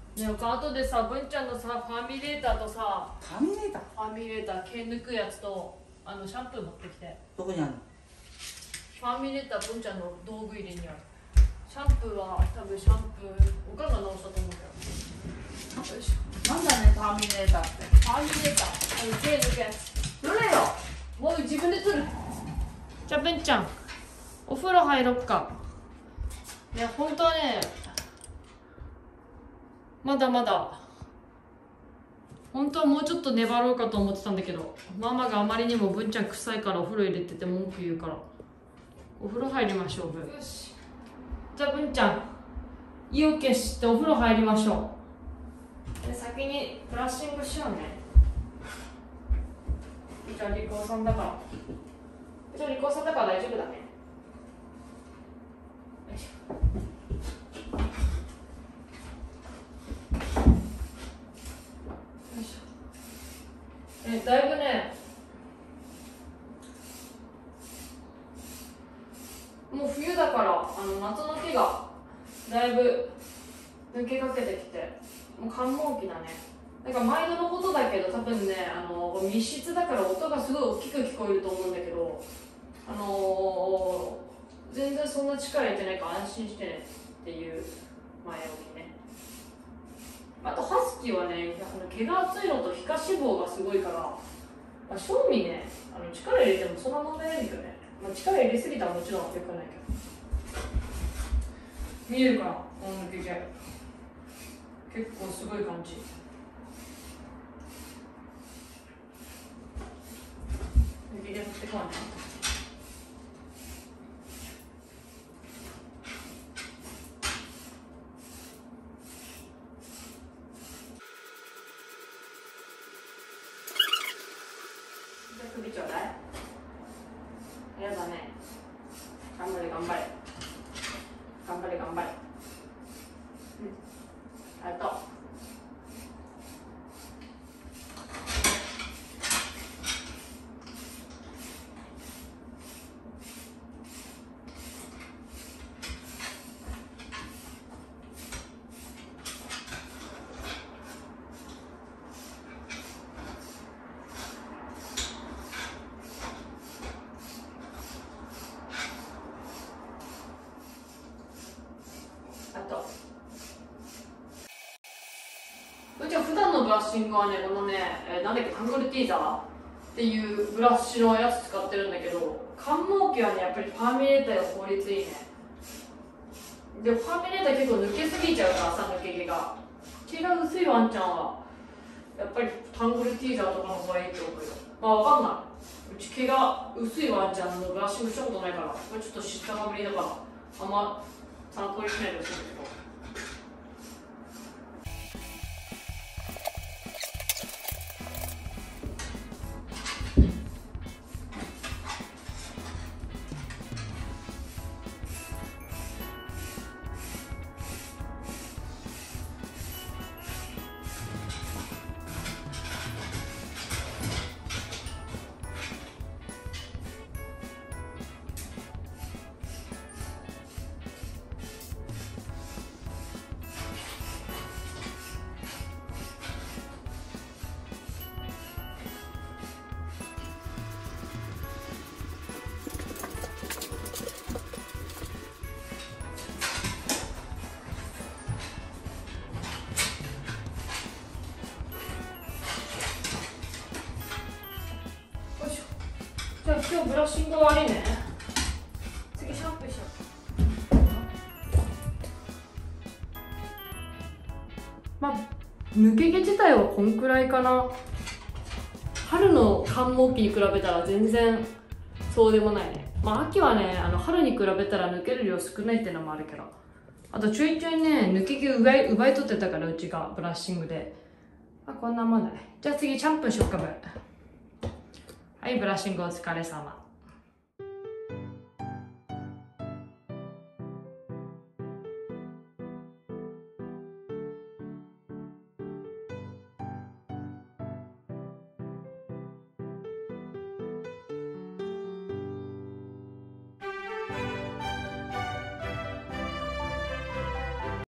ね、後でさ、文ちゃんのさ、ファミレーターとさ、 ファミレーターファミレーター毛抜くやつとシャンプー持ってきて。 どこにあるの？ ファミレーター文ちゃんの道具入れにある。シャンプーは多分シャンプーおかんが直したと思うけど。よいしょ。 なんだね、ファミレーターって。 ファミレーター毛抜くやつ。 どれよ。 もう自分で取る。じゃあ文ちゃんお風呂入ろっか。ね、本当はね、まだまだ本当はもうちょっと粘ろうかと思ってたんだけど、ママがあまりにも文ちゃん臭いからお風呂入れてて文句言うから、お風呂入りましょう。よし、じゃあ文ちゃん意を決してお風呂入りましょう。で、先にブラッシングしようね。じゃあリコーさんだから、じゃあリコーさんだから大丈夫だね。よいしょ。だいぶね、もう冬だから夏の毛がだいぶ抜けかけてきて、もう寒毛期だね。なんか毎度のことだけど、多分ね密室だから音がすごい大きく聞こえると思うんだけど、全然そんな力入れてないから安心してねっていう前置きね。あとハスキーはね、毛が厚いのと皮下脂肪がすごいから、まあ、正味ね、力入れてもそんな問題ないんだよね。まあ、力入れすぎたらもちろんよくないけど。見えるかな、抜け毛。結構すごい感じ。抜け毛取ってこないな。首ちょうだい。やだね。頑張れ頑張れ。頑張れ頑張れ。うん。ありがとう。うちは普段のブラッシングはね、このね、なんだっけ、タングルティーザーっていうブラシのやつ使ってるんだけど、寒毛期はね、やっぱりファーミレーターが効率いいね。で、ファーミレーター結構抜けすぎちゃうからさ、抜け毛が。毛が薄いワンちゃんは、やっぱりタングルティーザーとかの方がいいと思うよ。まあわかんない。うち毛が薄いワンちゃんのブラッシングしたことないから、これちょっと知ったかぶりだから、あんま参考にしないでほしいんだけど。じゃあ今日ブラッシング終わりね。次シャンプーしよう。まあ抜け毛自体はこんくらいかな。春の寒毛期に比べたら全然そうでもないね。まあ秋はね、春に比べたら抜ける量少ないっていうのもあるけど、あとちょいちょいね、抜け毛奪い取ってたから、うちがブラッシングで。こんなもんだね。じゃあ次シャンプーしよっかぶ。はい、ブラッシングお疲れ様。